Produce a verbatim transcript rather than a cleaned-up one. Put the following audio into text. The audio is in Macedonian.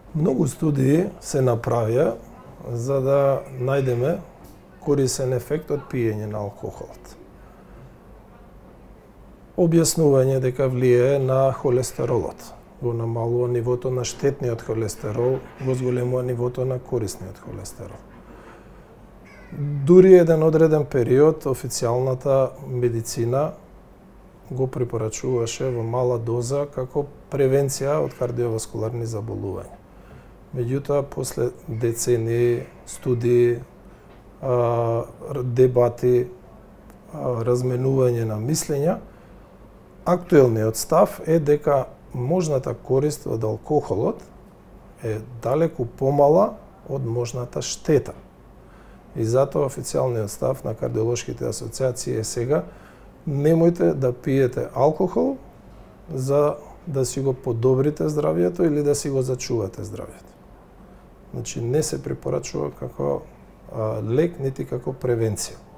Многу студии се направија за да најдеме корисен ефект од пиење на алкохолот. Објаснување дека влијае на холестеролот, го намалува нивото на штетниот холестерол, го зголемува нивото на корисниот холестерол. Дури еден одреден период официјалната медицина го препорачуваше во мала доза како превенција од кардиоваскуларни заболувања. Меѓутоа, после децении, студии, дебати, разменување на мислења, актуелниот став е дека можната корист од алкохолот е далеку помала од можната штета. И затоа официјалниот став на кардиолошките асоциации е сега: немојте да пиете алкохол за да си го подобрите здравјето или да си го зачувате здравјето. Значи, не се препорачува како а, лек, нити како превенција.